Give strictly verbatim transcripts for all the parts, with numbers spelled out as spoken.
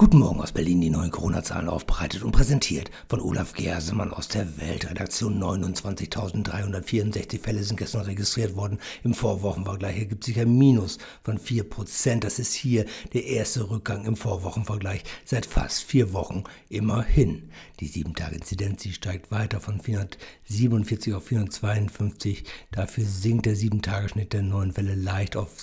Guten Morgen aus Berlin, die neuen Corona-Zahlen aufbereitet und präsentiert von Olaf Gersemann aus der Weltredaktion. neunundzwanzigtausenddreihundertvierundsechzig Fälle sind gestern registriert worden. Im Vorwochenvergleich ergibt sich ein Minus von vier Prozent. Das ist hier der erste Rückgang im Vorwochenvergleich seit fast vier Wochen immerhin. Die sieben Tage Inzidenz, die steigt weiter von vierhundertsiebenundvierzig auf vierhundertzweiundfünfzig. Dafür sinkt der sieben Tage Schnitt der neuen Fälle leicht auf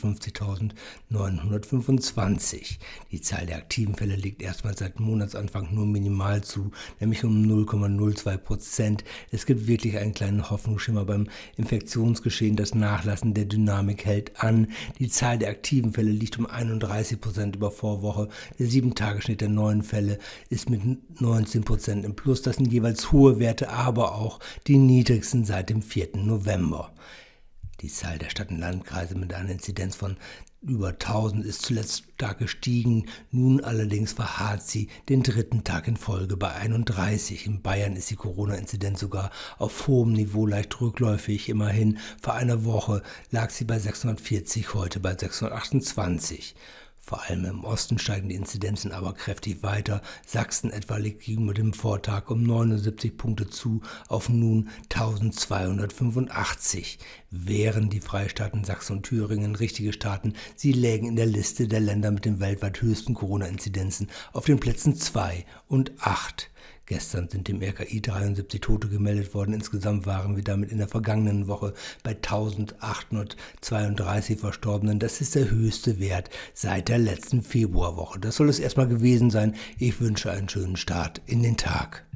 siebenundfünfzigtausendneunhundertfünfundzwanzig. Die Zahl der aktiven Fälle liegt erstmals seit Monatsanfang nur minimal zu, nämlich um null Komma null zwei Prozent. Es gibt wirklich einen kleinen Hoffnungsschimmer beim Infektionsgeschehen. Das Nachlassen der Dynamik hält an. Die Zahl der aktiven Fälle liegt um einunddreißig Prozent über Vorwoche. Der sieben Tage Schnitt der neuen Fälle ist mit neunzehn Prozent im Plus. Das sind jeweils hohe Werte, aber auch die niedrigsten seit dem vierten November. Die Zahl der Stadt- und Landkreise mit einer Inzidenz von über tausend ist zuletzt stark gestiegen. Nun allerdings verharrt sie den dritten Tag in Folge bei einunddreißig. In Bayern ist die Corona-Inzidenz sogar auf hohem Niveau leicht rückläufig. Immerhin vor einer Woche lag sie bei sechshundertvierzig, heute bei sechshundertachtundzwanzig. Vor allem im Osten steigen die Inzidenzen aber kräftig weiter. Sachsen etwa liegt gegenüber dem Vortag um neunundsiebzig Punkte zu auf nun eintausendzweihundertfünfundachtzig. Wären die Freistaaten Sachsen und Thüringen richtige Staaten, sie lägen in der Liste der Länder mit den weltweit höchsten Corona-Inzidenzen auf den Plätzen zwei und acht. Gestern sind dem R K I dreiundsiebzig Tote gemeldet worden. Insgesamt waren wir damit in der vergangenen Woche bei eintausendachthundertzweiunddreißig Verstorbenen. Das ist der höchste Wert seit der letzten Februarwoche. Das soll es erstmal gewesen sein. Ich wünsche einen schönen Start in den Tag.